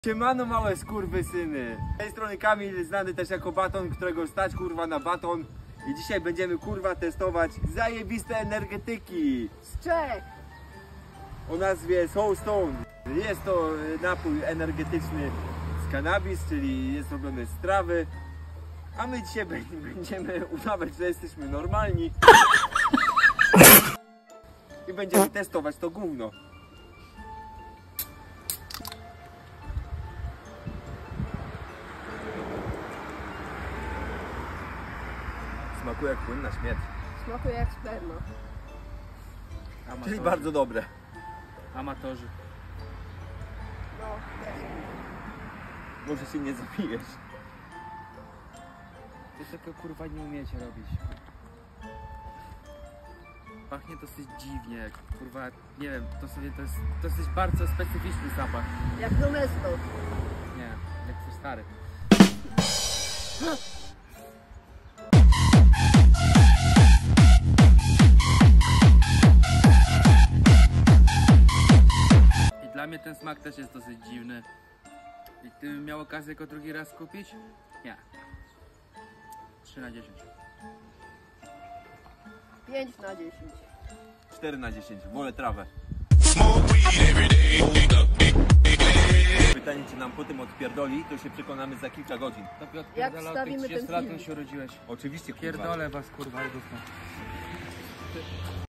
Siemano małe skurwysyny. Z tej strony Kamil, znany też jako Baton, którego stać kurwa na baton. I dzisiaj będziemy kurwa testować zajebiste energetyki Z Czech! o nazwie Soul Stone. Jest to napój energetyczny z cannabis, czyli jest robiony z trawy. A my dzisiaj będziemy udawać, że jesteśmy normalni. I będziemy testować to gówno. Smakuje jak płynna śmierć. Smakuje jak sperma. Czyli bardzo dobre. Amatorzy. No, jest. Może się nie zabijesz. Wy tego kurwa nie umiecie robić. Pachnie dosyć dziwnie, kurwa, nie wiem, to jest dosyć bardzo specyficzny zapach. Jak Domesto. Nie, jak twój stary. I dla mnie ten smak też jest dosyć dziwny. I gdybym miał okazję go drugi raz kupić? Nie. 3 na 10. 5 na 10. 4 na 10. Wolę trawę. Pytanie, czy nam po tym odpierdoli, to się przekonamy za kilka godzin. Tobie Jak odpierdala, od wstawimy tych ten 30 lat film? się urodziłeś. Oczywiście, kurwa. Pierdolę was kurwa i ducha.